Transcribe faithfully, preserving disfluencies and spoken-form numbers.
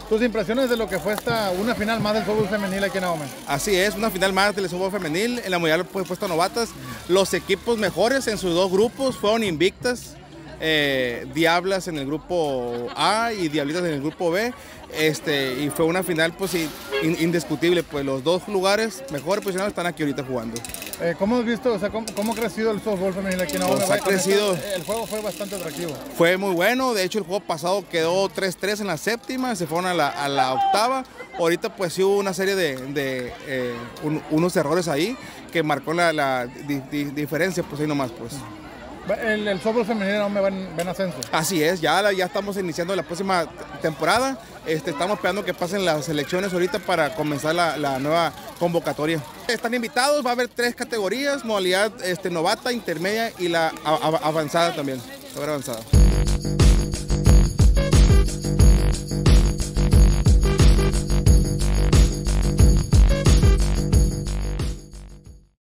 ¿Tus impresiones de lo que fue esta una final más del fútbol femenil aquí en Ahome? Así es, una final más del fútbol femenil. En la mundial pues, puesto novatas. Los equipos mejores en sus dos grupos fueron invictas. Eh, Diablas en el grupo A y Diablitas en el grupo B. Este, y fue una final pues indiscutible, pues los dos lugares mejores posicionados están aquí ahorita jugando. Eh, ¿Cómo has visto, o sea, cómo, cómo ha crecido el softball femenil aquí en Ahome? Pues ha crecido. El juego fue bastante atractivo. Fue muy bueno, de hecho el juego pasado quedó tres tres en la séptima, se fueron a la, a la octava. Ahorita pues sí hubo una serie de, de eh, un, unos errores ahí que marcó la, la di, di, diferencia, pues ahí nomás pues. El, el softball femenino no va en, va en ascenso. Así es, ya, ya estamos iniciando la próxima temporada. Este, estamos esperando que pasen las elecciones ahorita para comenzar la, la nueva convocatoria. Están invitados, va a haber tres categorías, modalidad este, novata, intermedia y la a, a, avanzada también. Avanzada.